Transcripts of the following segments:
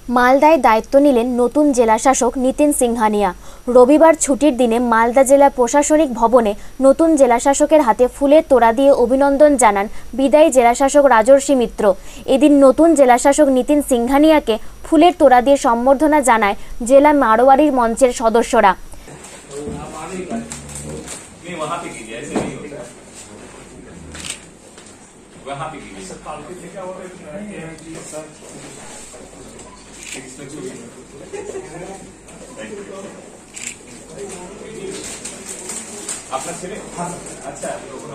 মালদায় দায়িত্ব নিলেন নতুন জেলাশাসক নিতিন সিংহানিয়া। রবিবার ছুটির দিনে মালদা জেলা প্রশাসনিক ভবনে নতুন জেলাশাসকের হাতে ফুলের তোড়া দিয়ে অভিনন্দন জানান বিদায়ী জেলাশাসক রাজর্ষি মিত্র। এদিন নতুন জেলাশাসক নিতিন সিংহানিয়াকে ফুলের তোড়া দিয়ে সম্বর্ধনা জানায় জেলা মারোয়ারির মঞ্চের সদস্যরা। আপনার ছেলে আচ্ছা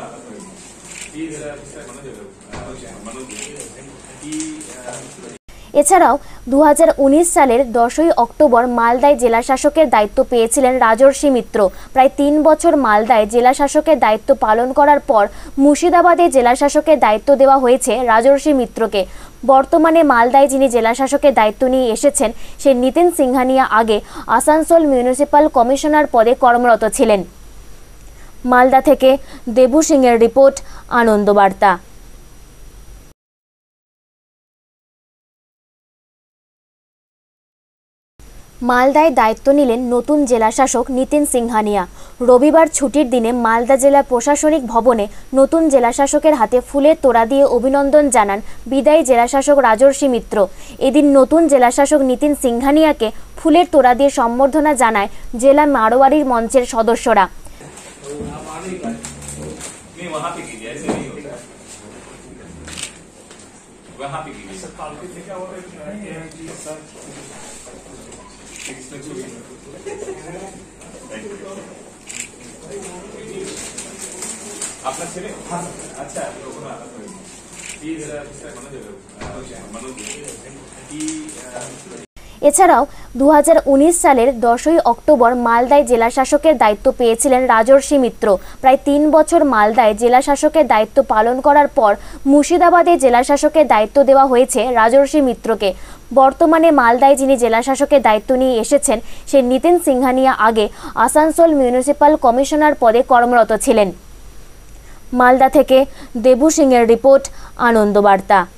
এছাড়াও 2019 সালের 10ই অক্টোবর মালদায় জেলাশাসকের দায়িত্ব পেয়েছিলেন রাজর্ষি মিত্র। প্রায় 3 বছর মালদায় জেলাশাসকের দায়িত্ব পালন করার পর মুর্শিদাবাদে জেলাশাসকের দায়িত্ব দেওয়া হয়েছে রাজর্ষি মিত্রকে। বর্তমানে মালদায় যিনি জেলাশাসকের দায়িত্ব নিয়ে এসেছেন সে নিতিন সিংহানিয়া আগে আসানসোল মিউনিসিপাল কমিশনার পদে কর্মরত ছিলেন। মালদা থেকে দেবু সিংয়ের রিপোর্ট, আনন্দবার্তা। মালদায় দায়িত্ব নিলেন নতুন জেলাশাসক নিতিন সিংহানিয়া। রবিবার ছুটির দিনে মালদা জেলা প্রশাসনিক ভবনে নতুন জেলাশাসকের হাতে ফুলের তোড়া দিয়ে অভিনন্দন জানান বিদায়ী জেলাশাসক রাজর্ষি মিত্র। এদিন নতুন জেলাশাসক নিতিন সিংহানিয়াকে ফুলের তোড়া দিয়ে সম্বর্ধনা জানায় জেলা মারোয়ারির মঞ্চের সদস্যরা। আপনার ছেলে আচ্ছা এছাড়াও 2019 সালের 10ই অক্টোবর মালদায় জেলাশাসকের দায়িত্ব পেয়েছিলেন রাজর্ষি মিত্র। প্রায় 3 বছর মালদায় জেলাশাসকের দায়িত্ব পালন করার পর মুর্শিদাবাদে জেলাশাসকের দায়িত্ব দেওয়া হয়েছে রাজর্ষি মিত্রকে। বর্তমানে মালদায় যিনি জেলাশাসকের দায়িত্ব নিয়ে এসেছেন সে নিতিন সিংহানিয়া আগে আসানসোল মিউনিসিপাল কমিশনার পদে কর্মরত ছিলেন। মালদা থেকে দেবু সিংয়ের রিপোর্ট, আনন্দবার্তা।